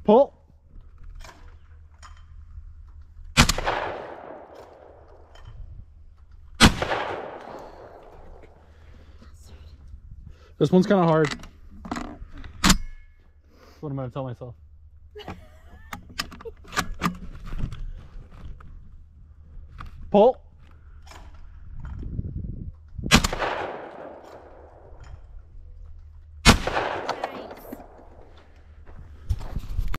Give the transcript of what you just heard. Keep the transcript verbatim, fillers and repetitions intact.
Pull. This one's kind of hard. That's what I'm going to tell myself. Pull.